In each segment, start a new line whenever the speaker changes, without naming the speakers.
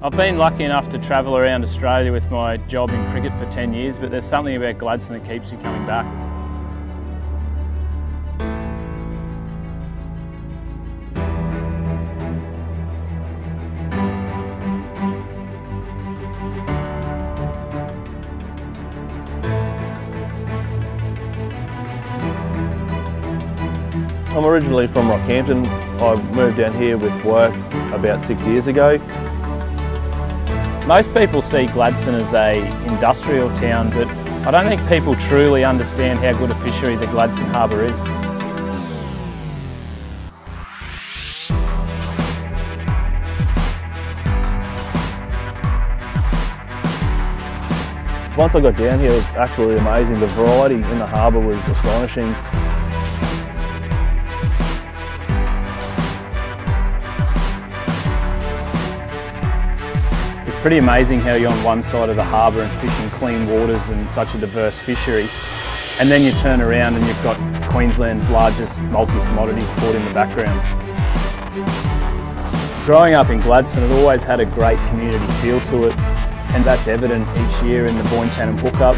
I've been lucky enough to travel around Australia with my job in cricket for 10 years, but there's something about Gladstone that keeps me coming back.
I'm originally from Rockhampton. I moved down here with work about 6 years ago.
Most people see Gladstone as an industrial town, but I don't think people truly understand how good a fishery the Gladstone Harbour is.
Once I got down here, it was absolutely amazing. The variety in the harbour was astonishing.
It's pretty amazing how you're on one side of the harbour and fishing clean waters and such a diverse fishery, and then you turn around and you've got Queensland's largest multi-commodities port in the background. Growing up in Gladstone, it always had a great community feel to it, and that's evident each year in the Boyne Channel Hookup.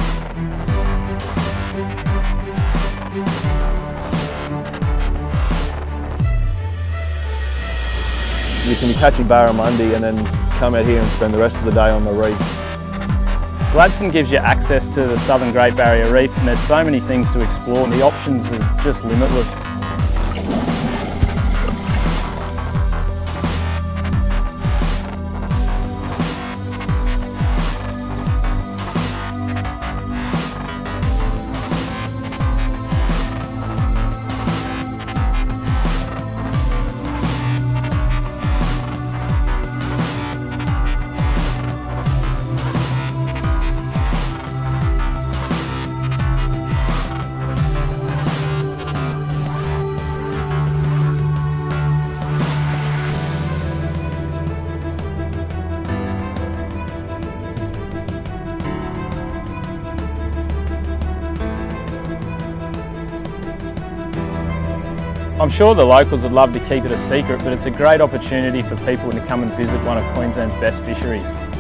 You can be catching barramundi and then come out here and spend the rest of the day on the reef.
Gladstone gives you access to the Southern Great Barrier Reef, and there's so many things to explore, and the options are just limitless. I'm sure the locals would love to keep it a secret, but it's a great opportunity for people to come and visit one of Queensland's best fisheries.